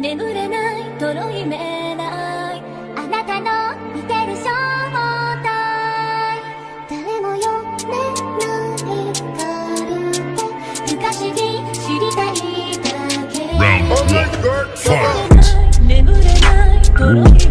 眠れないとろいめないあなたの見てる正体誰も読めないカルテ不可思議知りたいだけ眠れないとろい